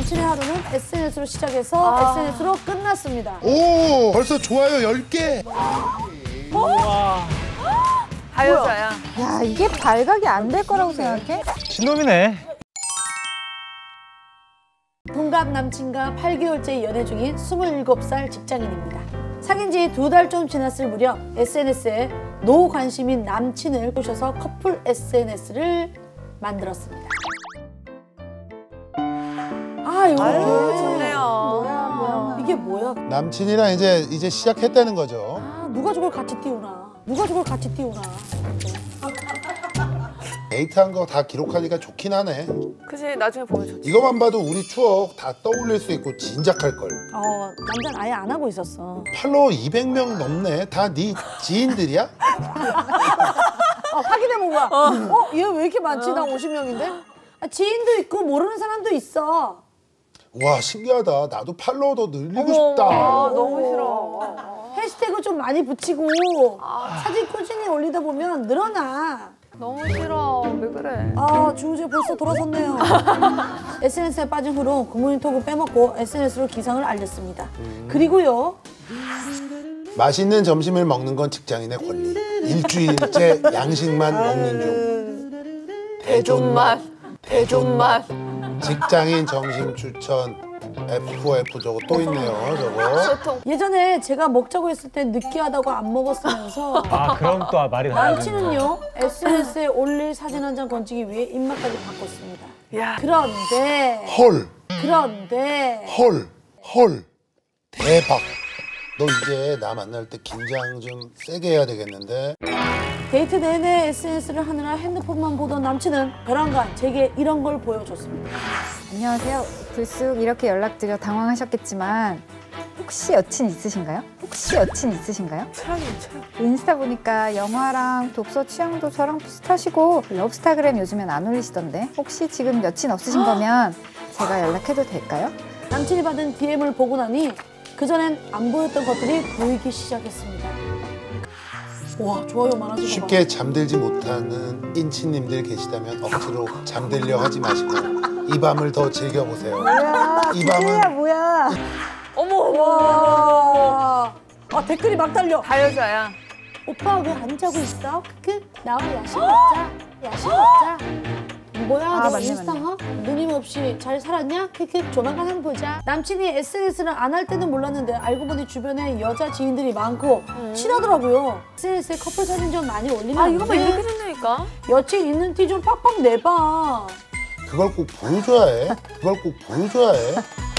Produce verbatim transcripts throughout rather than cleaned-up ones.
남친의 하루는 에스엔에스로 시작해서 아. 에스엔에스로 끝났습니다. 오, 벌써 좋아요 열 개. 우와. 다 여자야. 야, 이게 발각이 안 될 거라고 생각해? 신놈이네. 동갑 남친과 팔 개월째 연애 중인 스물일곱 살 직장인입니다. 사귄 지 두 달 좀 지났을 무렵 에스엔에스에 노 관심인 남친을 꼬셔서 커플 에스엔에스를 만들었습니다. 아, 이거 아유, 좋네요. 뭐야, 뭐야. 이게 뭐야? 남친이랑 이제 이제 시작했다는 거죠. 아, 누가 저걸 같이 띄우나? 누가 저걸 같이 띄우나? 데이트한 거 다 기록하니까 좋긴 하네. 그치, 나중에 보면 좋지. 이거만 봐도 우리 추억 다 떠올릴 수 있고 진작할 걸. 어, 남자는 아예 안 하고 있었어. 팔로워 이백 명 넘네. 다 네 지인들이야? 어, 확인해본 거야. 어, 얘 왜 이렇게 많지? 나 오십 명인데? 아, 지인도 있고 모르는 사람도 있어. 와, 신기하다. 나도 팔로워 더 늘리고 어머, 싶다. 아, 너무 싫어. 해시태그 좀 많이 붙이고 사진 꾸준히 올리다 보면 늘어나. 너무 싫어. 왜 그래? 아, 주우재 벌써 돌아섰네요. 에스엔에스에 빠진 후로 굿모닝 톡을 빼먹고 에스엔에스로 기상을 알렸습니다. 음. 그리고요. 맛있는 점심을 먹는 건 직장인의 권리. 일주일째 양식만 먹는 중. 대존맛. 대존맛. 직장인 점심 추천. 에프 에프 저거 또 있네요, 저거. 소통. 예전에 제가 먹자고 했을 때 느끼하다고 안 먹었으면서 아, 그럼 또 말이 달라지는 남친은요 에스엔에스에 올릴 사진 한 장 건지기 위해 입맛까지 바꿨습니다. 야. 그런데 헐, 그런데 헐, 헐. 대박. 너 이제 나 만날 때 긴장 좀 세게 해야 되겠는데? 데이트 내내 에스엔에스를 하느라 핸드폰만 보던 남친은 벼랑간 제게 이런 걸 보여줬습니다. 안녕하세요. 불쑥 이렇게 연락드려 당황하셨겠지만 혹시 여친 있으신가요? 혹시 여친 있으신가요? 최악이야, 최악. 인스타 보니까 영화랑 독서 취향도 저랑 비슷하시고 러브스타그램 요즘엔 안 올리시던데 혹시 지금 여친 없으신 거면 제가 연락해도 될까요? 남친이 받은 디엠을 보고 나니 그전엔 안 보였던 것들이 보이기 시작했습니다. 와, 좋아요 많아지고 쉽게 잠들지 못하는 인치님들 계시다면 억지로 잠들려 하지 마시고 이 밤을 더 즐겨보세요. 뭐야, 이 밤은 뭐야. 어머, 어머, 와, 아, 댓글이 막 달려. 다 여자야. 오빠 왜 안 자고 있어? 크크 나하고 야식 먹자. 야식 먹자. 뭐야, 아, 너 맞네, 인스타 맞네. 어? 누님 없이 잘 살았냐? 크크 조만간 한번 보자. 남친이 에스엔에스를 안 할 때는 몰랐는데 알고 보니 주변에 여자 지인들이 많고 음. 친하더라고요. 에스엔에스에 커플 사진 좀 많이 올리면 아, 이거 봐, 안 돼? 이렇게 된다니까? 여친 있는 티 좀 팍팍 내봐. 그걸 꼭 보여줘야 해. 그걸 꼭 보여줘야 해.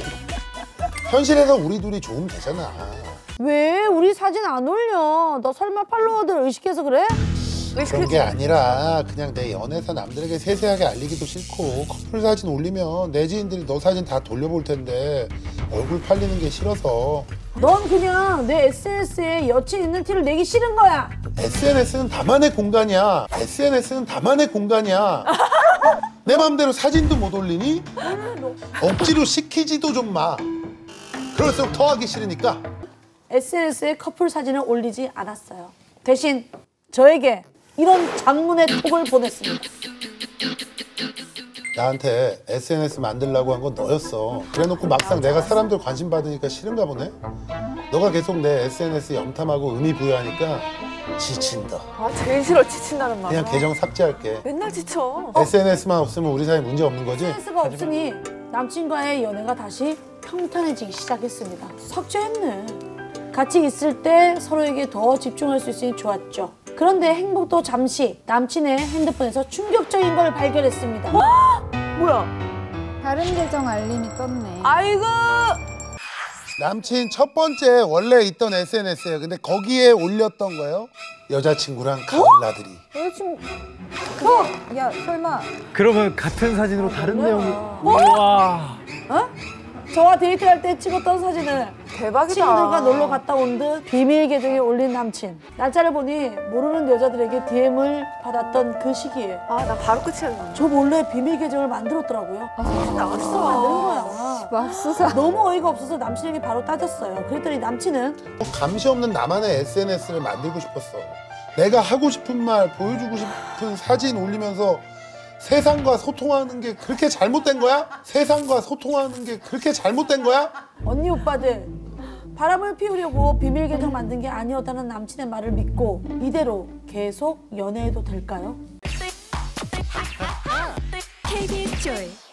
현실에서 우리 둘이 좋으면 되잖아. 왜 우리 사진 안 올려? 너 설마 팔로워들 의식해서 그래? 그런 게 아니라 그냥 내 연애사 남들에게 세세하게 알리기도 싫고 커플 사진 올리면 내 지인들이 너 사진 다 돌려볼 텐데 얼굴 팔리는 게 싫어서. 넌 그냥 내 에스엔에스에 여친 있는 티를 내기 싫은 거야. 에스엔에스는 나만의 공간이야. 에스엔에스는 나만의 공간이야. 내 맘대로 사진도 못 올리니? 억지로 시키지도 좀 마. 그럴수록 더 하기 싫으니까. 에스엔에스에 커플 사진을 올리지 않았어요. 대신 저에게 이런 장문의 톡을 보냈습니다. 나한테 에스엔에스 만들라고 한 건 너였어. 그래놓고 막상 내가 사람들 관심 받으니까 싫은가 보네? 너가 계속 내 에스엔에스 염탐하고 의미 부여하니까 지친다. 아, 제일 싫어, 지친다는 말. 그냥 계정 삭제할게. 맨날 지쳐. 에스엔에스만 없으면 우리 사이 문제 없는 거지? 에스엔에스가 없으니 남친과의 연애가 다시 평탄해지기 시작했습니다. 삭제했네. 같이 있을 때 서로에게 더 집중할 수 있으니 좋았죠. 그런데 행복도 잠시 남친의 핸드폰에서 충격적인 걸 발견했습니다. 뭐야? 다른 계정 알림이 떴네. 아이고! 남친 첫 번째 원래 있던 에스엔에스예요. 근데 거기에 올렸던 거예요. 여자친구랑 가을 나들이. 여자친구... 어? 야, 설마... 그러면 같은 사진으로 다른 뭐야? 내용이. 우와. 어? 저와 데이트할 때 찍었던 사진을 대박이다. 친구들과 놀러 갔다 온 듯 비밀 계정에 올린 남친. 날짜를 보니 모르는 여자들에게 디엠을 받았던 그 시기에 아, 나 바로 끝이야. 저 몰래 비밀 계정을 만들었더라고요. 아, 나왔어. 나왔어. 만드는 거야. 맙소사. 너무 어이가 없어서 남친에게 바로 따졌어요. 그랬더니 남친은 감시 없는 나만의 에스엔에스를 만들고 싶었어. 내가 하고 싶은 말, 보여주고 싶은 사진 올리면서 세상과 소통하는 게 그렇게 잘못된 거야? 세상과 소통하는 게 그렇게 잘못된 거야? 언니 오빠들 바람을 피우려고 비밀 계정 만든 게 아니었다는 남친의 말을 믿고 이대로 계속 연애해도 될까요? 케이비에스 조이